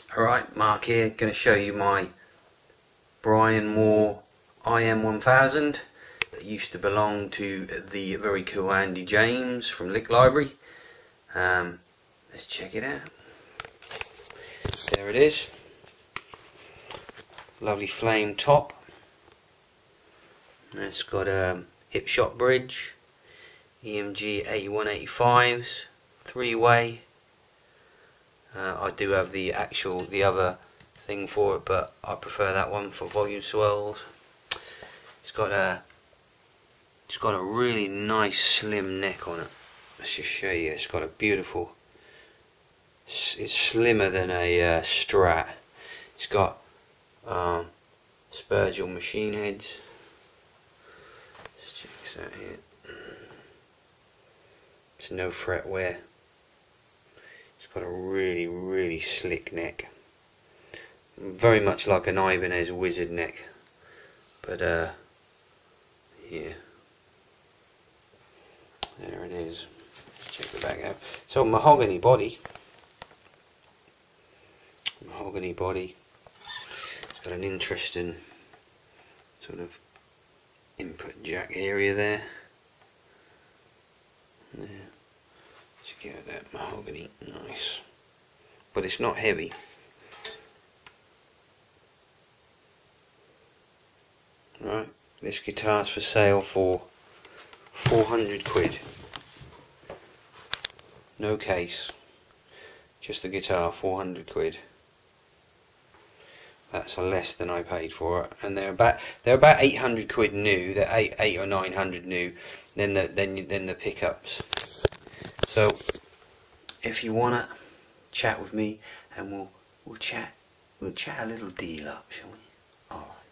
Alright, Mark here, going to show you my Brian Moore im2000 that used to belong to the very cool Andy James from Lick Library. Let's check it out. There it is. Lovely flame top. It's got a hip shot bridge, EMG 8185s, 3-way. I do have the other thing for it, but I prefer that one for volume swells. It's got a really nice slim neck on it. Let's just show you. It's got a beautiful. It's slimmer than a Strat. It's got Spurgel machine heads. Let's check this out here. It's no fret wear. It's got a really slick neck, very much like an Ibanez Wizard neck, but yeah, there it is. Let's check the back out. So mahogany body. It's got an interesting sort of input jack area there. Check out that mahogany, nice, but it's not heavy. Right, this guitar's for sale for 400 quid. No case, just the guitar, 400 quid. That's less than I paid for it, and they're about 800 quid new. They're 8 or 900 new. Then the pickups. So if you wanna chat with me, and we'll chat a little deal up, shall we? Alright.